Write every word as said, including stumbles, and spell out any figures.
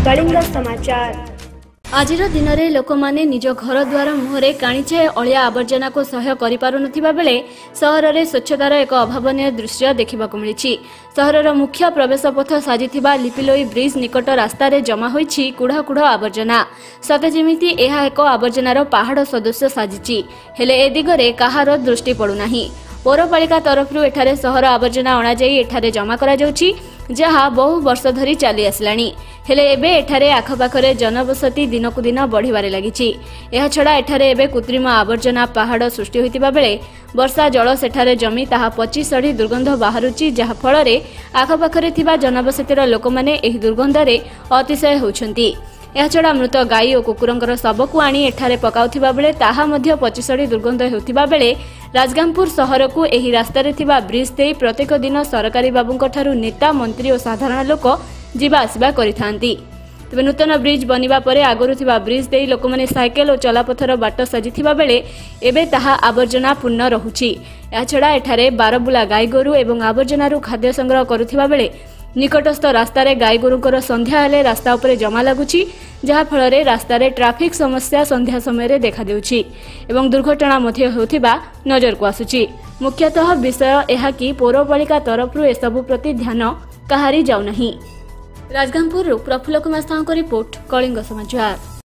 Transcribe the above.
कलिंग समाचार। आजिर दिन में लोक मैंने निज घर द्वार मुहरे काणीचे अलिया आवर्जना को सह्य करिपारुनथिबा बेले सहर में स्वच्छतार एक अभावनीय दृश्य देखा मिली। सहरर मुख्य प्रवेश पथ साजिथिबा लिपिलोई ब्रिज निकट रास्तार जमा होईछि कुढ़ कुढ़ आवर्जना। सते जेमिति एहा एक आवर्जनार पहाड़ सदृश साजिछि, हेले ए दिगरे काहार दृष्टि पड़ुनाही। पौरपालिका तरफ एठारे सहर आवर्जना अणाଯାଇ एठारे जमा करा जाउछि, जहा बहु वर्ष धरी चली आसलानी। हेले एबे एठारे आखपाखरे जनबसती दिनकु दिन बढ़िबारे लागिछि। एहा छडा एठारे एबे कृत्रिम आवर्जना पहाड़ सृष्टि होइतिबा बेले वर्षा जल सेठारे जमी ताहा पची सड़ी दुर्गंध बाहरुछि, जहा फଳରେ आखपाखरे थिबा जनबसतीर लोकमाने एही दुर्गंधरे अतिशय होउछन्ति। एहाछड़ा मृत गाई और कुकुरंकर शव को आनी एठारे पकाउथिबा बेले ताहा मध्य पचिसड़ी दुर्गंध हेउथिबा बेले राजगांगपुर सहर को एही रास्तारे थिबा ब्रिज देई प्रत्येक दिन सरकारी बाबूंक ठारू नेता मंत्री और साधारण लोक जीवा आसिबा करिथांती। तबे नूतन ब्रिज बनिबा परे आगरु थिबा ब्रिज देई लोकमाने साइकेल और चलापथर बाट साजिथिबा बेले एबे ताहा आवर्जना पूर्ण रहुछि। एहाछड़ा एठारे बारबुला गाई गोरु एवं आवर्जनारू खाद्य संग्रह करुथिबा बेले निकटस्थ रास्तार गाई गोरुंकर संध्या हेले रास्ता उपरे जमा लगुछि, जहा फଳରେ रास्तार ट्राफिक समस्या संध्या समय देखा देउछि एवं दुर्घटना मध्य होउथिबा नजर को आसुछि। मुख्यतः विषय एहा कि पौरपालिका तरफ ए सबु प्रति ध्यान कहारी जाउ नाही। राजगांगपुर प्रफुल्ल कुमार साहू रिपोर्ट, कलिंग समाचार।